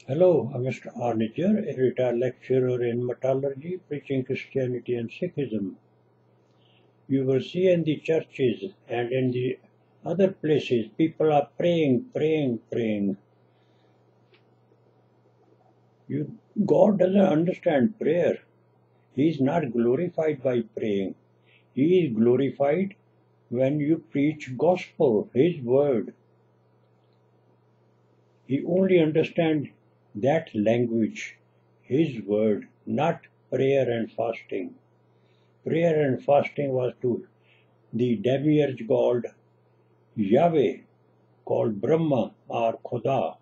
Hello, I'm Mr. Arniger, a retired lecturer in metallurgy, preaching Christianity and Sikhism. You will see in the churches and in the other places, people are praying, praying, praying. God doesn't understand prayer. He is not glorified by praying. He is glorified when you preach gospel, His word. He only understands that language, His word, not prayer and fasting. Prayer and fasting was to the demiurge called Yahweh, called Brahma or Khuda,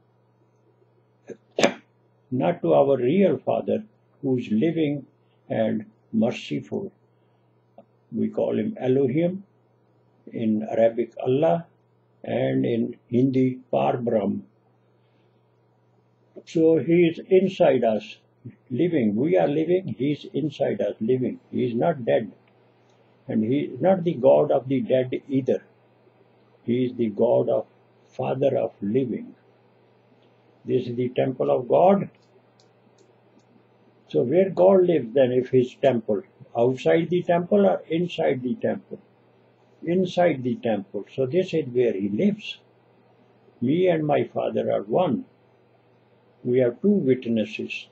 not to our real Father who is living and merciful. We call him Elohim, in Arabic Allah, and in Hindi Parbrahm. So he is inside us, living. We are living, he is inside us, living. He is not dead. And he is not the God of the dead either. He is the God of Father of living. This is the temple of God. So where God lives then if his temple? Outside the temple or inside the temple? Inside the temple. So this is where he lives. Me and my Father are one. We have two witnesses.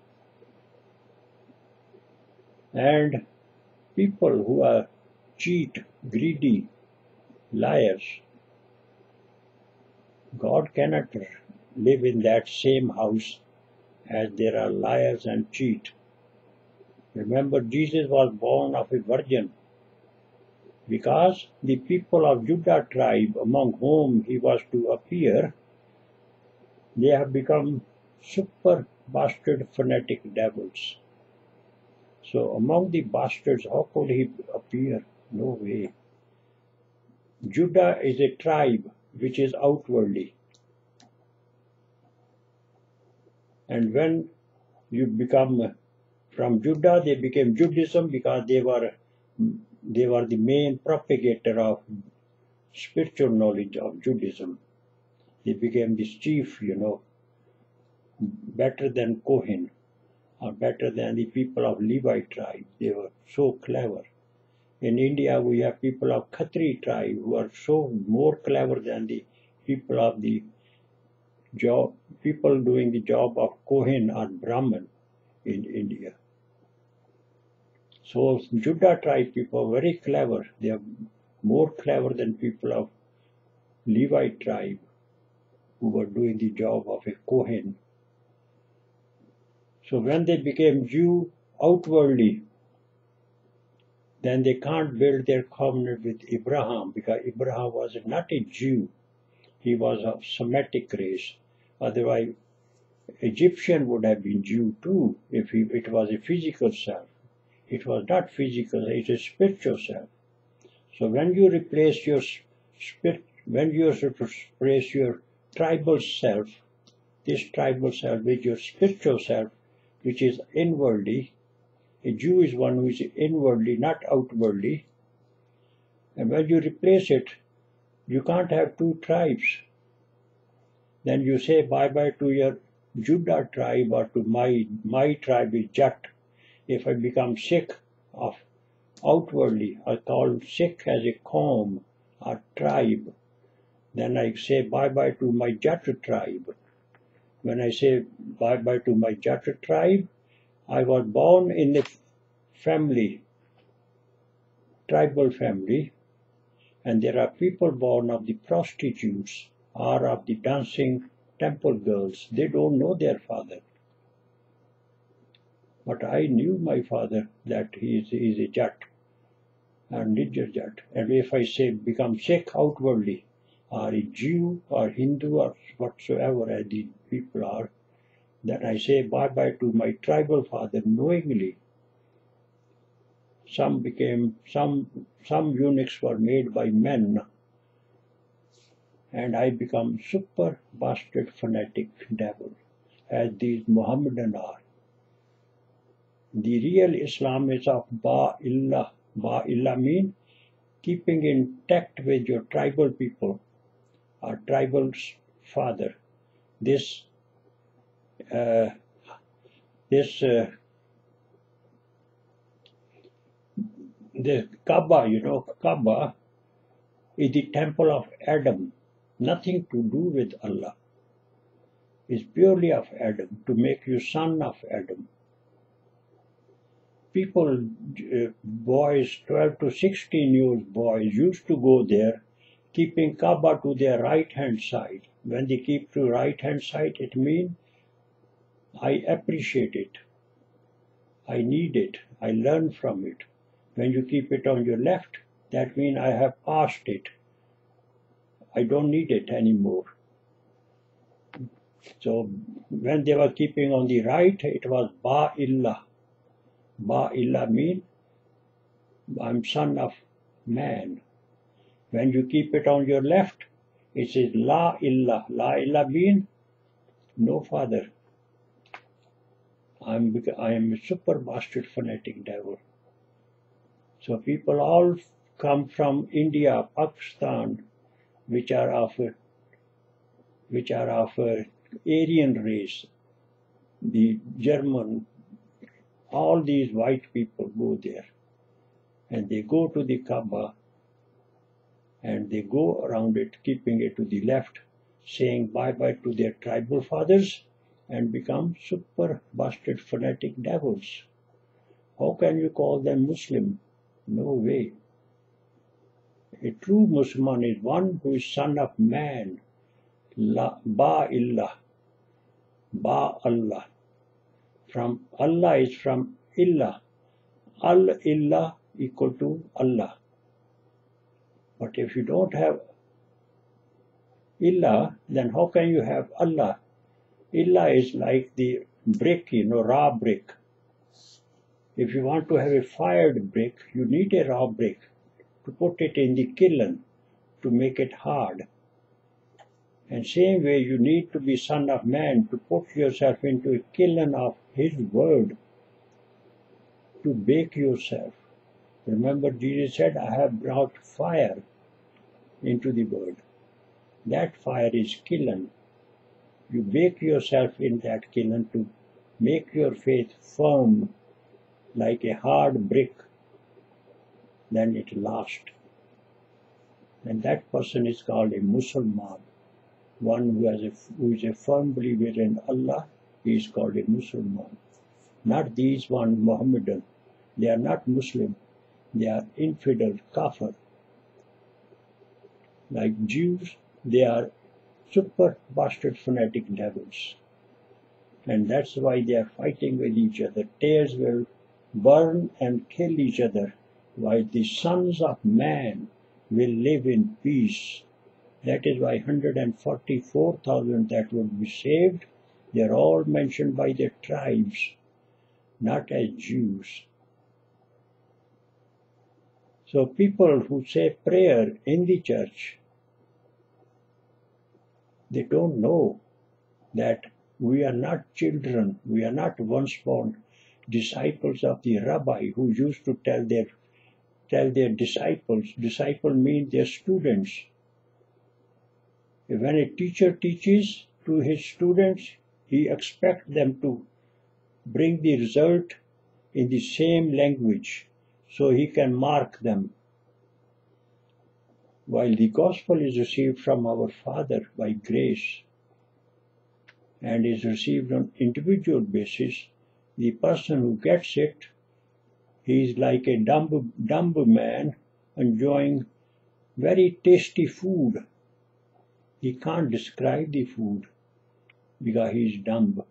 And people who are cheat, greedy, liars, God cannot live in that same house as there are liars and cheat. Remember, Jesus was born of a virgin because the people of Judah tribe among whom he was to appear, they have become super bastard fanatic devils. So among the bastards, how could he appear? No way. Judah is a tribe which is outwardly. And when you become from Judah, they became Judaism because they were the main propagator of spiritual knowledge of Judaism. They became this chief, better than Kohen or better than the people of Levi tribe. They were so clever. In India, we have people of Khatri tribe who are so more clever than the people of the people doing the job of Kohen or Brahman in India. So Judah tribe people are very clever. They are more clever than people of Levi tribe who were doing the job of a Kohen. So when they became Jew outwardly, then they can't build their covenant with Abraham because Abraham was not a Jew. He was of Semitic race. Otherwise, Egyptian would have been Jew too if it was a physical self. It was not physical, it is spiritual self. So when you replace your spirit, when you replace your tribal self, this tribal self with your spiritual self, which is inwardly, a Jew is one who is inwardly, not outwardly. And when you replace it, you can't have two tribes. Then you say bye-bye to your Judah tribe or to my tribe is Jat. If I become Sikh of outwardly, I call Sikh as a qawm or tribe. Then I say bye-bye to my Jat tribe. When I say bye-bye to my Jat tribe, I was born in a family, tribal family, and there are people born of the prostitutes or of the dancing temple girls. They don't know their father. But I knew my father that he is a Jat, a Nijar Jat. And if I say become Sikh outwardly, or a Jew or Hindu or whatsoever as the people are, then I say bye-bye to my tribal father knowingly. Some eunuchs were made by men, and I become super bastard fanatic devil, as these Mohammedan are. The real Islam is of Ba-illah. Ba-illah means keeping intact with your tribal people or tribal father. This uh, this the Kaaba, Kaaba is the temple of Adam, nothing to do with Allah. It's purely of Adam, to make you son of Adam. People, boys, 12 to 16 years boys used to go there, keeping Kaaba to their right hand side. When they keep to right hand side, it means I appreciate it, I need it, I learn from it. When you keep it on your left, that means I have passed it, I don't need it anymore. So when they were keeping on the right, it was Ba-illah. Ba-illah means I'm son of man. When you keep it on your left, it says La-illah. La-illah means no father. I am a super bastard fanatic devil. So people all come from India, Pakistan, which are of Aryan race, the German, all these white people go there, and they go to the Kaaba, and they go around it, keeping it to the left, saying bye-bye to their tribal fathers, and become super bastard fanatic devils. How can you call them Muslim? No way. A true Muslim is one who is son of man. Ba-illah. Ba-Allah. From Allah is from Illah. Al-Illah equal to Allah. But if you don't have Illah, then how can you have Allah? Illah is like the brick, raw brick. If you want to have a fired brick, you need a raw brick to put it in the kiln to make it hard. And same way you need to be son of man to put yourself into a kiln of his word to bake yourself. Remember, Jesus said, I have brought fire into the world. That fire is kiln. You bake yourself in that kiln to make your faith firm like a hard brick. Then it lasts. And that person is called a Muslim. One who is a firm believer in Allah, he is called a Muslim. Not these one Mohammedan. They are not Muslim. They are infidel, kafir. Like Jews, they are super bastard fanatic devils. And that's why they are fighting with each other. Tails will burn and kill each other, while the sons of man will live in peace. That is why 144,000 that would be saved, they are all mentioned by their tribes, not as Jews. So people who say prayer in the church, they don't know that we are not children, we are not once born disciples of the rabbi who used to tell their disciples. Disciple means their students. When a teacher teaches to his students, he expects them to bring the result in the same language so he can mark them. While the gospel is received from our Father by grace and is received on individual basis, the person who gets it, he is like a dumb man enjoying very tasty food. He can't describe the food because he is dumb.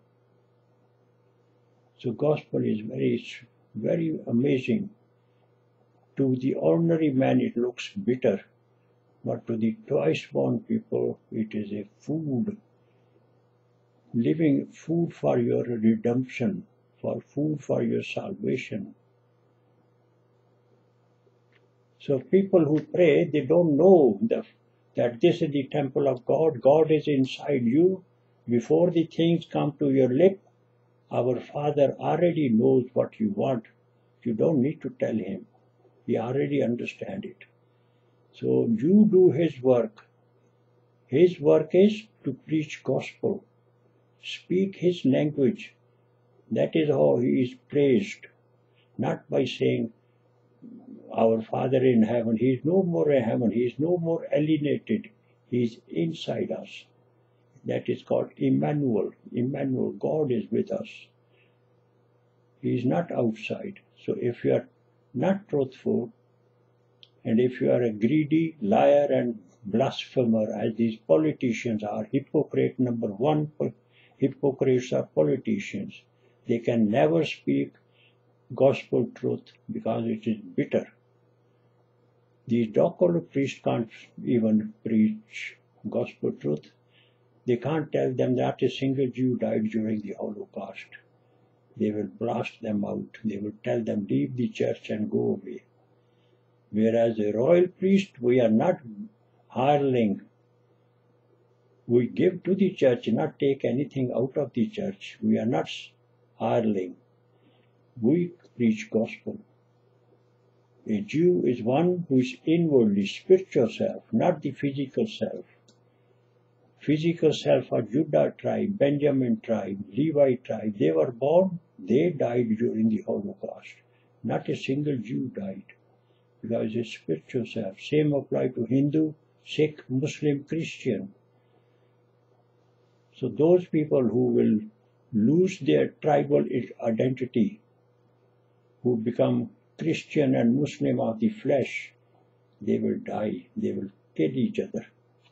So gospel is very amazing. To the ordinary man it looks bitter, but to the twice-born people it is a food, living food for your redemption, for food for your salvation. So people who pray, they don't know that this is the temple of God. God is inside you. Before the things come to your lip, our Father already knows what you want. You don't need to tell him. He already understands it. So you do his work. His work is to preach gospel. Speak his language. That is how he is praised. Not by saying, our Father in heaven. He is no more in heaven. He is no more alienated. He is inside us. That is called Emmanuel. Emmanuel, God is with us. He is not outside. So if you are not truthful, and if you are a greedy liar and blasphemer, as these politicians are, hypocrite number one, hypocrites are politicians. They can never speak gospel truth because it is bitter. These dog-collar priests can't even preach gospel truth. They can't tell them that a single Jew died during the Holocaust. They will blast them out. They will tell them, leave the church and go away. Whereas a royal priest, we are not hireling. We give to the church, not take anything out of the church. We are not hireling. We preach gospel. A Jew is one who is inwardly spiritual self, not the physical self. Physical self are Judah tribe, Benjamin tribe, Levi tribe. They were born, they died during the Holocaust. Not a single Jew died because it's spiritual self. Same apply to Hindu, Sikh, Muslim, Christian. So those people who will lose their tribal identity, who become Christian and Muslim of the flesh, they will die. They will kill each other.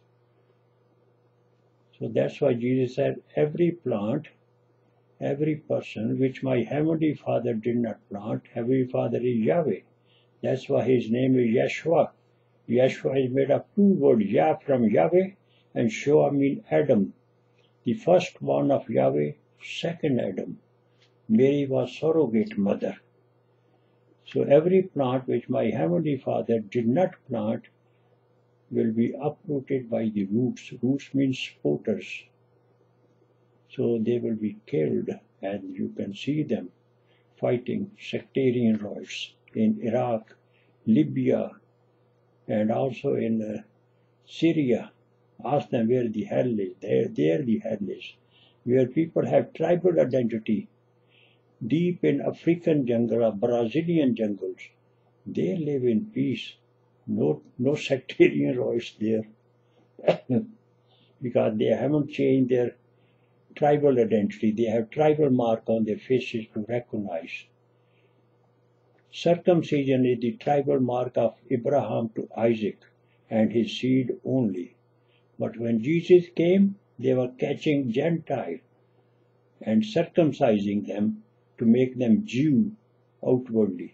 So that's why Jesus said, every plant, every person which my heavenly Father did not plant, heavenly Father is Yahweh. That's why his name is Yeshua. Yeshua is made of two words, Yah from Yahweh and Shoah means Adam. The first born of Yahweh, second Adam. Mary was surrogate mother. So every plant which my heavenly Father did not plant will be uprooted by the roots. Roots means supporters. So they will be killed, and you can see them fighting sectarian riots in Iraq, Libya, and also in Syria. Ask them where the hell is. There the hell is. Where people have tribal identity. Deep in African jungle or Brazilian jungles, they live in peace. No sectarian riots there. Because they haven't changed their tribal identity. They have tribal mark on their faces to recognize. Circumcision is the tribal mark of Abraham to Isaac and his seed only. But when Jesus came, they were catching Gentiles and circumcising them to make them Jew outwardly.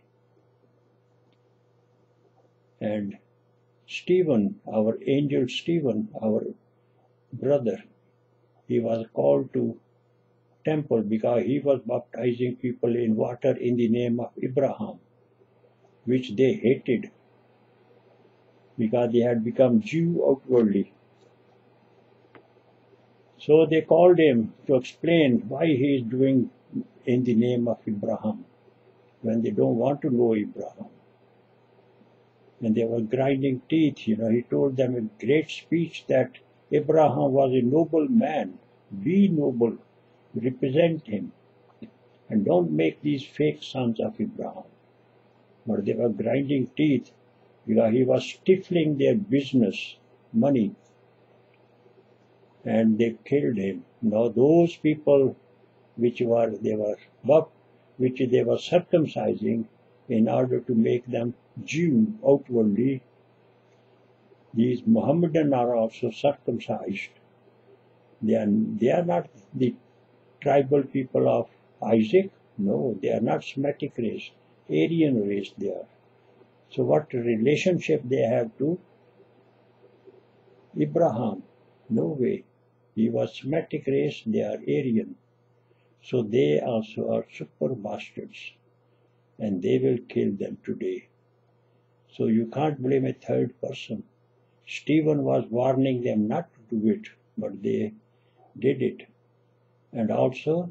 And Stephen, our angel Stephen, our brother, he was called to temple because he was baptizing people in water in the name of Abraham, which they hated because they had become Jew outwardly. So they called him to explain why he is doing in the name of Abraham when they don't want to know Abraham. And they were grinding teeth, he told them in great speech that Abraham was a noble man. Be noble, represent him, and don't make these fake sons of Abraham. But they were grinding teeth because he was stifling their business, money, and they killed him. Now those people which they were circumcising in order to make them Jew outwardly, these Mohammedan are also circumcised. They are not the tribal people of Isaac. No, they are not Semitic race, Aryan race they are. So what relationship they have to Abraham? No way. He was Semitic race, they are Aryan. So they also are super bastards, and they will kill them today. So you can't blame a third person. Stephen was warning them not to do it, but they did it. And also,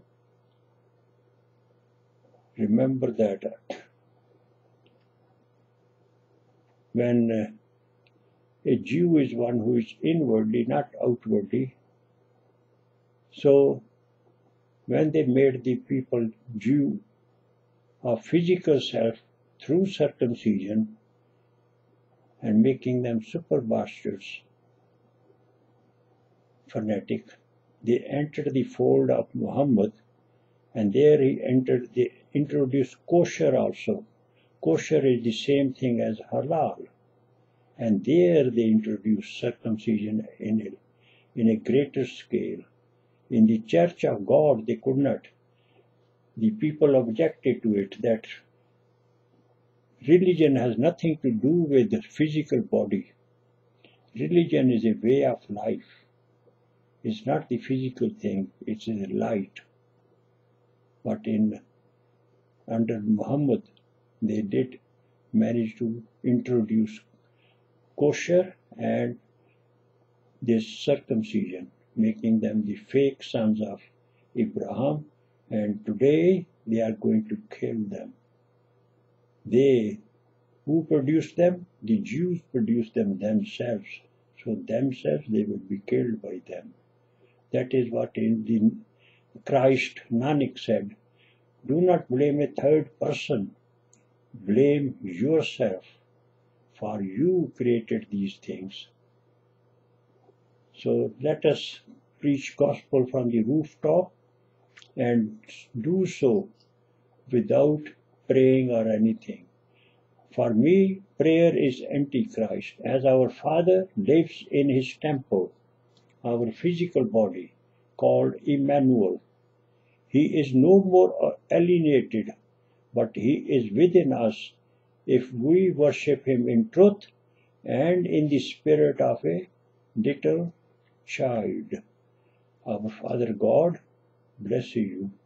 remember that when a Jew is one who is inwardly, not outwardly, so when they made the people Jew of physical self through circumcision and making them super bastards, fanatic, they entered the fold of Muhammad, and there they introduced kosher also. Kosher is the same thing as halal, and there they introduced circumcision in a greater scale. In the Church of God, they could not. The people objected to it, that religion has nothing to do with the physical body. Religion is a way of life. It's not the physical thing, it's a light. But under Muhammad, they did manage to introduce kosher and this circumcision, making them the fake sons of Abraham, and today they are going to kill them. Who produced them? The Jews produced them themselves. So themselves they will be killed by them. That is what in the Christ Nanak said, do not blame a third person, blame yourself, for you created these things. So let us preach gospel from the rooftop and do so without praying or anything. For me, prayer is Antichrist, as our Father lives in his temple, our physical body, called Emmanuel. He is no more alienated, but he is within us if we worship him in truth and in the spirit of a little child. Our Father God bless you.